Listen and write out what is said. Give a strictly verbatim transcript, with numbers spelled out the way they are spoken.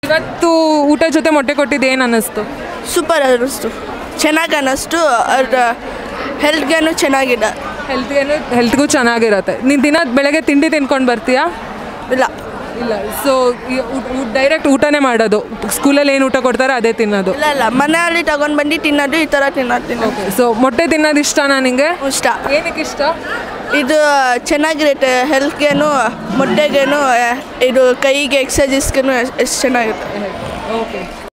ಇವತ್ತು ಊಟ ಜೊತೆ ಮೊಟ್ಟೆ ಕೊಟ್ಟಿದ್ದು ಏನು ಅನ್ನಿಸ್ತು? ಸೂಪರ್ ಅನ್ನಿಸ್ತು, ಚೆನ್ನಾಗಿ ಅನ್ನಿಸ್ತು. ಅದ್ರ ಹೆಲ್ತ್ಗೇನು ಚೆನ್ನಾಗಿದೆ. ಹೆಲ್ತ್ಗೇನು ಹೆಲ್ತ್ಗೂ ಚೆನ್ನಾಗಿರುತ್ತೆ. ನೀನು ದಿನ ಬೆಳಗ್ಗೆ ತಿಂಡಿ ತಿನ್ಕೊಂಡು ಬರ್ತೀಯಾ? ಇಲ್ಲ ಇಲ್ಲ. ಸೊ ಡೈರೆಕ್ಟ್ ಊಟನೇ ಮಾಡೋದು? ಸ್ಕೂಲಲ್ಲಿ ಏನು ಊಟ ಕೊಡ್ತಾರೆ ಅದೇ ತಿನ್ನೋದು? ಇಲ್ಲ ಇಲ್ಲ ಮನೆಯಲ್ಲಿ ತಗೊಂಡು ಬಂದು ತಿನ್ನೋದು, ಈ ಥರ ತಿನ್ನೋದು ತಿನ್ನೋದು. ಸೊ ಮೊಟ್ಟೆ ತಿನ್ನೋದು ಇಷ್ಟನಾ ನಿನಗೆ? ಇಷ್ಟ. ಏನಕ್ಕೆ ಇಷ್ಟ? ಇದು ಚೆನ್ನಾಗಿರುತ್ತೆ, ಹೆಲ್ತ್ಗೇನು ಮೊಟ್ಟೆಗೇನು ಇದು ಕೈಗೆ ಎಕ್ಸಸೈಸ್ಗೇನು ಎಷ್ಟು ಚೆನ್ನಾಗಿರುತ್ತೆ. ಓಕೆ.